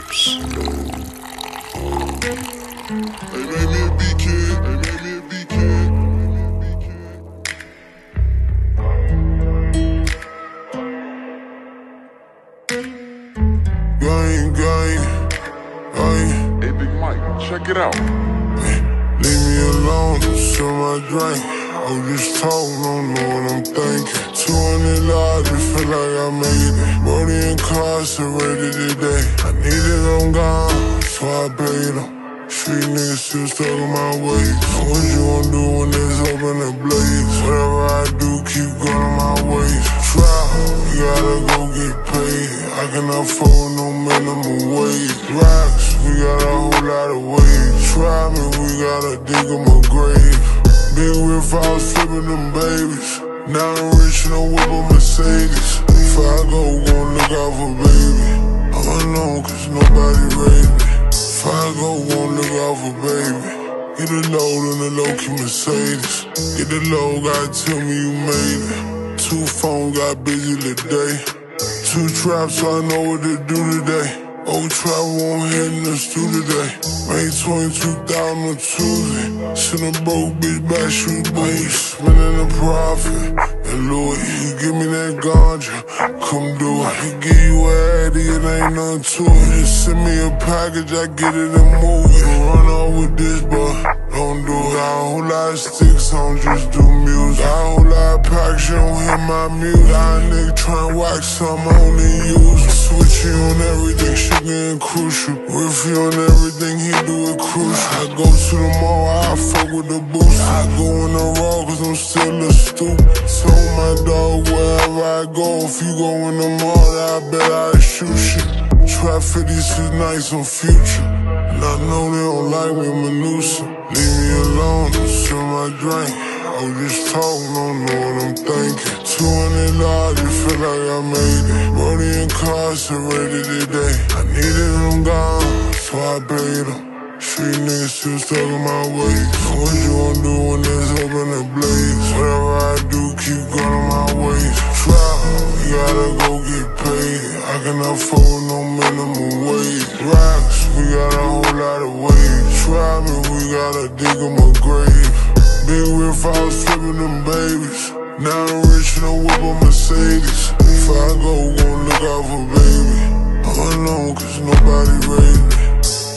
Slow. They made me a BK. They made me a BK. Gang, gang. Hey, Big Mike, check it out. Leave me alone, sip my drink. I was just talking, don't know what I'm thinking. 200 lives, it feel like I made it. Brody incarcerated today. I needed them gone, so I paid them. Street niggas still stuck in my ways. What you gon' do when it's open and blaze? Whatever I do, keep going my ways. Try, you gotta go get paid. I can afford no minimum wage. Rocks, we got a whole lot of weight. Try me, we gotta dig them a grave. Big whip, I was flipping them babies. Now I'm rich and I'm whipping Mercedes. If I go, gon' look out for baby. I'm alone cause nobody raised me. If I go, gon' look out for baby. Get a load in the low-key Mercedes. Get the load, gotta tell me you made it. 2 phones, got busy today. 2 traps, so I know what to do today. Old trap won't hit in the studio today. Made 22,000 on Tuesday. Send a broke bitch back, shoot boots. Spending a profit. And Louis, you give me that ganja, come do it. He give you a addy, it ain't nothing to it. Just send me a package, I get it and move it. Run off with this, but don't do it. Got a whole lot of sticks, I don't just do music. Got a whole lot of packs, you don't hear my music. Got a nigga tryna wax something I only use. Switching on everything, shit getting crucial. Riffy on everything, he do it crucial. I go to the mall, I fuck with the boost. I go in the raw, cause I'm still a stoop. Told my dog wherever I go, if you go in the mall, I bet I shoot you. Trap 56 nights on Future. And I know they don't like me, I'm a nuisance. Leave me alone, sip my drink. I was just talking, don't know what I'm thinking. 200 lives, it feel like I made it. Brody incarcerated today. I needed them gone, so I paid them. Street niggas still stuck in my ways. What you gon' do when it's open and blaze? Whatever I do, keep going my ways. Try, you gotta go get paid. I can afford no minimum wage. Rocks, we got a whole lot of weight. Try me, we gotta dig them a grave. Big whip, I was flipping them babies. Now I'm rich and I'm whipping Mercedes. If I go, gon' look out for baby. I'm alone cause nobody raised me.